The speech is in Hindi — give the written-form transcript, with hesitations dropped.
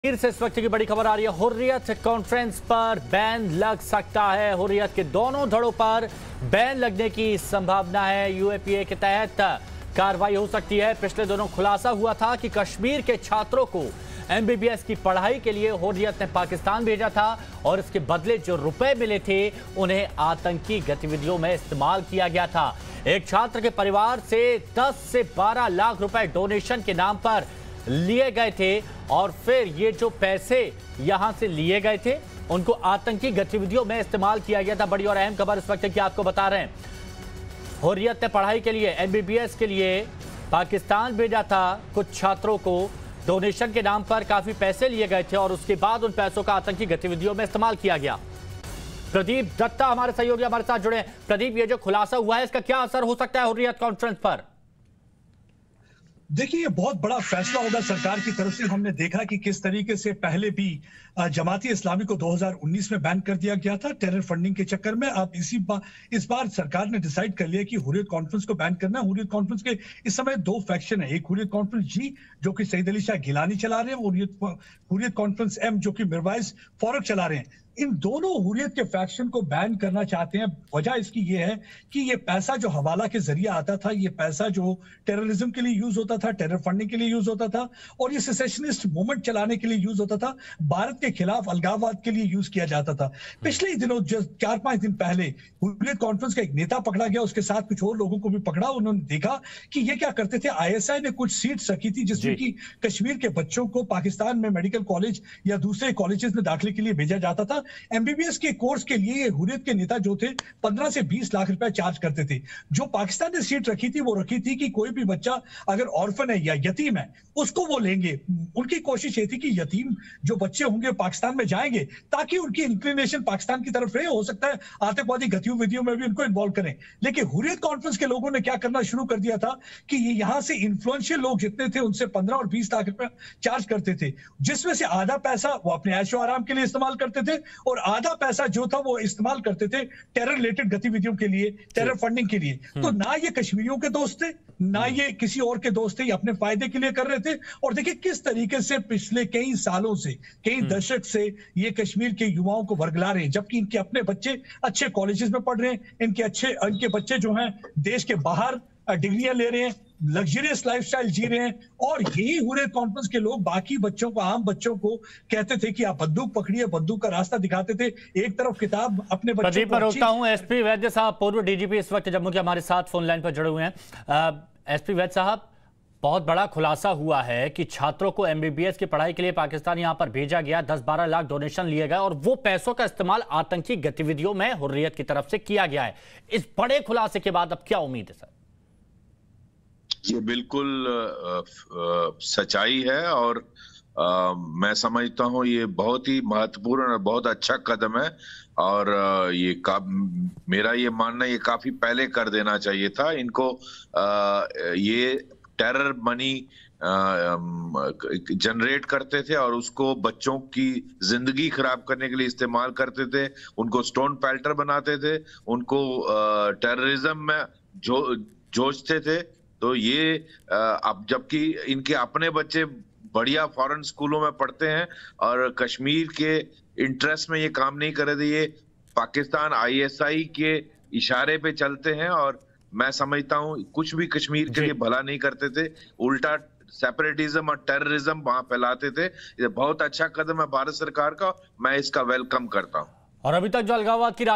फिर से इस वक्त की बड़ी खबर आ रही है। हुर्रियत कॉन्फ्रेंस पर बैन लग सकता है। हुर्रियत के दोनों धड़ों पर बैन लगने की संभावना है। यूएपीए के तहत कार्रवाई हो सकती है। पिछले दिनों खुलासा हुआ था कि कश्मीर के छात्रों को एमबीबीएस की पढ़ाई के लिए हुर्रियत ने पाकिस्तान भेजा था और इसके बदले जो रुपए मिले थे उन्हें आतंकी गतिविधियों में इस्तेमाल किया गया था। एक छात्र के परिवार से 10 से 12 लाख रुपए डोनेशन के नाम पर लिए गए थे और फिर ये जो पैसे यहां से लिए गए थे उनको आतंकी गतिविधियों में इस्तेमाल किया गया था। बड़ी और अहम खबर इस वक्त की आपको बता रहे हैं। हुर्रियत ने पढ़ाई के लिए एमबीबीएस के लिए पाकिस्तान भेजा था। कुछ छात्रों को डोनेशन के नाम पर काफी पैसे लिए गए थे और उसके बाद उन पैसों का आतंकी गतिविधियों में इस्तेमाल किया गया। प्रदीप दत्ता हमारे सहयोगी हमारे साथ जुड़े हैं। प्रदीप, ये जो खुलासा हुआ है इसका क्या असर हो सकता है हुर्रियत कॉन्फ्रेंस पर? देखिए, ये बहुत बड़ा फैसला होगा सरकार की तरफ से। हमने देखा कि किस तरीके से पहले भी जमाती इस्लामी को 2019 में बैन कर दिया गया था टेरर फंडिंग के चक्कर में। अब इस बार सरकार ने डिसाइड कर लिया कि हुर्रियत कॉन्फ्रेंस को बैन करना है। हुर्रियत कॉन्फ्रेंस के इस समय दो फैक्शन है। एक हुर्रियत कॉन्फ्रेंस जी जो कि सईद अली शाह गिलानी चला रहे हैं, हुर्रियत कॉन्फ्रेंस एम जो कि मिरवाइज फारूक चला रहे हैं। इन दोनों हुर्रियत के फैक्शन को बैन करना चाहते हैं। वजह इसकी ये है कि ये पैसा जो हवाला के जरिए आता था, ये पैसा जो टेररिज्म के लिए यूज होता था, टेरर फंडिंग के लिए यूज होता था और ये सेसेशनिस्ट मूवमेंट चलाने के लिए यूज होता था, भारत के खिलाफ अलगाववाद के लिए यूज किया जाता था। पिछले ही दिनों 4-5 दिन पहले हुर्रियत कॉन्फ्रेंस का एक नेता पकड़ा गया, उसके साथ कुछ और लोगों को भी पकड़ा। उन्होंने देखा कि ये क्या करते थे। आईएसआई ने कुछ सीट्स रखी थी जिसमें कि कश्मीर के बच्चों को पाकिस्तान में मेडिकल कॉलेज या दूसरे कॉलेजेस में दाखिले के लिए भेजा जाता था। एमबीबीएस के कोर्स के लिए हुर्रियत के नेता जो थे 15 से 20 लाख रुपए चार्ज करते थे। जो पाकिस्तान ने सीट रखी थी वो रखी थी कि कोई भी बच्चा अगर ऑर्फन है या यतीम है उसको वो लेंगे। उनकी कोशिश ये थी कि यतीम जो बच्चे होंगे पाकिस्तान में जाएंगे ताकि उनकी इंक्लिनेशन पाकिस्तान की तरफ रहे। हो सकता है आतंकवादी गतिविधियों में भी उनको इन्वॉल्व करें। लेकिन हुर्रियत कॉन्फ्रेंस के लोगों ने क्या करना शुरू कर दिया था कि ये यहां से इन्फ्लुएंशियल लोग जितने थे उनसे 15 और 20 लाख रुपए चार्ज करते थे, जिसमें से आधा पैसा वो अपने ऐशो आराम के लिए इस्तेमाल करते थे और आधा पैसा जो था वो इस्तेमाल करते थे टेरर रिलेटेड गतिविधियों के लिए, टेरर फंडिंग के लिए। तो ना ये कश्मीरियों के दोस्त थे ना ये किसी और के दोस्त थे, ये अपने फायदे के लिए कर रहे थे। और देखिए किस तरीके से पिछले कई सालों से, कई दशक से ये कश्मीर के युवाओं को वर्गला रहे हैं, जबकि इनके अपने बच्चे अच्छे कॉलेजेस में पढ़ रहे हैं, इनके बच्चे जो हैं देश के बाहर डिग्रियां ले रहे हैं, लग्जरियस लाइफस्टाइल जी रहे हैं। और यही हुर्रियत कॉन्फ्रेंस के लोग बाकी बच्चों को, आम बच्चों को कहते थे कि आप बंदूक पकड़िए, बंदूक का रास्ता दिखाते थे। एक तरफ किताब अपने बच्चों को। रोकता हूं एसपी वैद्य साहब, पूर्व डीजीपी इस वक्त जम्मू के हमारे साथ फोन लाइन पर जुड़े हुए हैं। एसपी वैद्य साहब, बहुत बड़ा खुलासा हुआ है कि छात्रों को एमबीबीएस की पढ़ाई के लिए पाकिस्तान यहां पर भेजा गया, 10-12 लाख डोनेशन लिए गए और वो पैसों का इस्तेमाल आतंकी गतिविधियों में हुर्रियत की तरफ से किया गया है। इस बड़े खुलासे के बाद अब क्या उम्मीद है सर? ये बिल्कुल सच्चाई है और मैं समझता हूँ ये बहुत ही महत्वपूर्ण और बहुत अच्छा कदम है। और मेरा ये मानना ये काफी पहले कर देना चाहिए था इनको। ये टेरर मनी जनरेट करते थे और उसको बच्चों की जिंदगी खराब करने के लिए इस्तेमाल करते थे, उनको स्टोन पेल्टर बनाते थे, उनको टेररिज्म में जोशते थे। तो ये अब जबकि इनके अपने बच्चे बढ़िया फॉरेन स्कूलों में पढ़ते हैं और कश्मीर के इंटरेस्ट में ये काम नहीं कर रहे थे, ये पाकिस्तान आईएसआई के इशारे पे चलते हैं। और मैं समझता हूँ कुछ भी कश्मीर के लिए भला नहीं करते थे, उल्टा सेपरेटिज्म और टेररिज्म वहां फैलाते थे। ये बहुत अच्छा कदम है भारत सरकार का, मैं इसका वेलकम करता हूँ। और अभी तक जो अलगाववाद की